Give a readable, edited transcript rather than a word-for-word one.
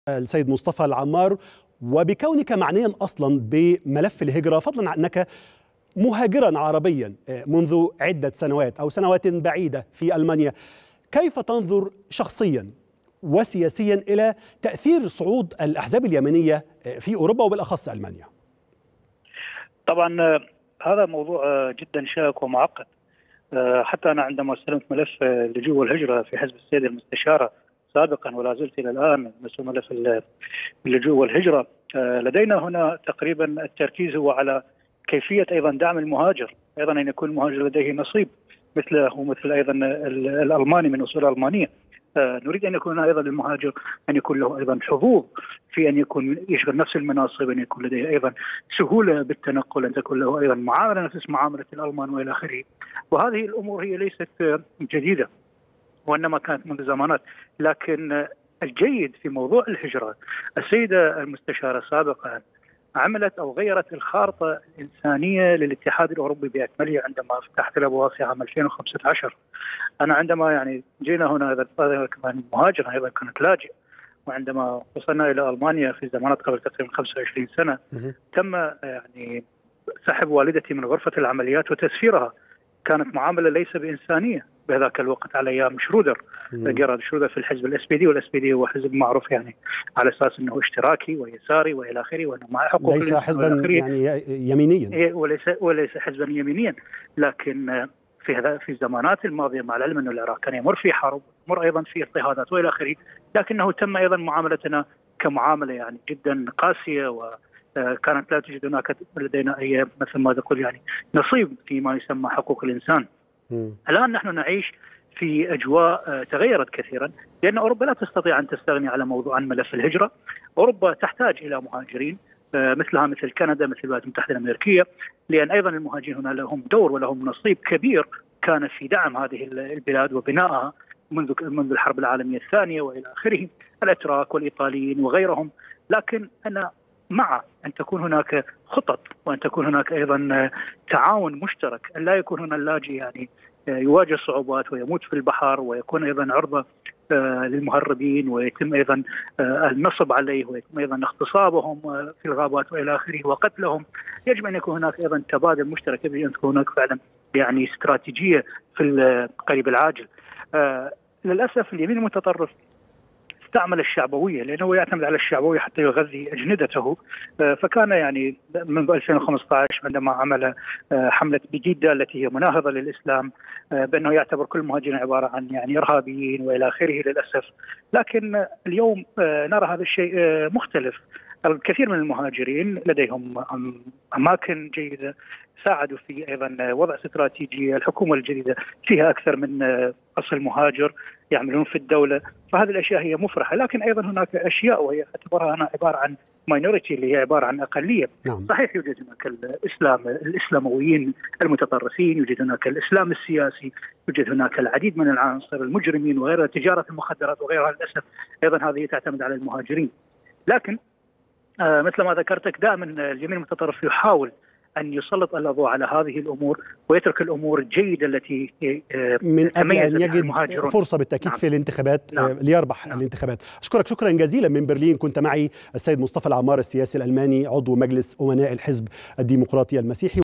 السيد مصطفى العمار، وبكونك معنيا أصلا بملف الهجرة، فضلا عن أنك مهاجرا عربيا منذ عدة سنوات أو سنوات بعيدة في ألمانيا، كيف تنظر شخصيا وسياسيا إلى تأثير صعود الأحزاب اليمينية في أوروبا وبالأخص ألمانيا؟ طبعا هذا موضوع جدا شائك ومعقد. حتى أنا عندما استلمت ملف اللجوء والهجرة في حزب السيد المستشارة سابقا ولا زلت إلى الآن مسؤول ملف اللجوء والهجرة، لدينا هنا تقريبا التركيز هو على كيفية أيضا دعم المهاجر، أيضا أن يكون المهاجر لديه نصيب مثله ومثل أيضا الألماني من أصول ألمانية. نريد أن يكون أيضا المهاجر أن يكون له أيضا حظوظ في أن يكون يشغل نفس المناصب، أن يكون لديه أيضا سهولة بالتنقل، أن تكون له أيضا معاملة نفس معاملة الألمان وإلى آخره. وهذه الأمور هي ليست جديدة وإنما كانت منذ زمانات، لكن الجيد في موضوع الهجرة السيدة المستشارة سابقا عملت أو غيرت الخارطة الإنسانية للاتحاد الأوروبي بأكمله عندما فتحت الأبواب في عام 2015. أنا عندما جينا هنا أيضا كمان مهاجر، أيضا كنت لاجئ، وعندما وصلنا إلى ألمانيا في زمانات قبل تقريبا 25 سنة تم سحب والدتي من غرفة العمليات وتسفيرها. كانت معاملة ليس بإنسانية بهذاك الوقت على أيام شرودر، جيرارد شرودر في الحزب الاس بي دي، والاس بي دي هو حزب معروف على أساس أنه اشتراكي ويساري وإلى آخره، وأنه مع حقوق ليس حزبا يمينيا، وليس حزبا يمينيا. لكن في الزمانات الماضية، مع العلم أن العراق كان يمر في حرب، يمر أيضا في اضطهادات وإلى آخره، لكنه تم أيضا معاملتنا كمعاملة جدا قاسية، وكانت لا توجد هناك لدينا أي مثل ما تقول نصيب فيما يسمى حقوق الإنسان. الآن نحن نعيش في أجواء تغيرت كثيرا، لأن أوروبا لا تستطيع أن تستغني عن ملف الهجرة. أوروبا تحتاج إلى مهاجرين مثلها مثل كندا، مثل الولايات المتحدة الأمريكية، لأن أيضا المهاجرين هنا لهم دور ولهم نصيب كبير كان في دعم هذه البلاد وبنائها منذ الحرب العالمية الثانية وإلى آخره، الأتراك والإيطاليين وغيرهم. لكن أنا مع أن تكون هناك خطط، وأن تكون هناك أيضا تعاون مشترك، أن لا يكون هنا اللاجئ يواجه صعوبات ويموت في البحر ويكون أيضا عرضة للمهربين، ويتم أيضا النصب عليه، ويتم أيضا اغتصابهم في الغابات وإلى آخره وقتلهم. يجب أن يكون هناك أيضا تبادل مشترك، يجب أن تكون هناك فعلا استراتيجية في القريب العاجل. للأسف اليمين المتطرف استعمل الشعبوية، لأنه يعتمد على الشعبوية حتى يغذي أجندته. فكان منذ 2015 عندما عمل حملة بجدة التي هي مناهضة للإسلام، بأنه يعتبر كل المهاجرين عبارة عن إرهابيين وإلى آخره للأسف. لكن اليوم نرى هذا الشيء مختلف. الكثير من المهاجرين لديهم أماكن جيدة، ساعدوا في أيضا وضع استراتيجية. الحكومة الجديدة فيها أكثر من أصل مهاجر يعملون في الدولة، فهذه الأشياء هي مفرحة. لكن أيضا هناك أشياء وهي اعتبرها أنا عبارة عن ماينورتي، اللي هي عبارة عن أقلية. صحيح يوجد هناك الإسلامويين المتطرفين، يوجد هناك الإسلام السياسي، يوجد هناك العديد من العناصر المجرمين وغيرها، تجارة المخدرات وغيرها. للأسف أيضا هذه تعتمد على المهاجرين. لكن مثل ما ذكرتك دائما اليمين المتطرف يحاول أن يسلط الأضواء على هذه الأمور ويترك الأمور الجيدة التي من أجل أن يجد فرصة بالتأكيد في الانتخابات ليربح الانتخابات. أشكرك شكرا جزيلا من برلين. كنت معي السيد مصطفى العمار، السياسي الألماني، عضو مجلس أمناء الحزب الديمقراطي المسيحي.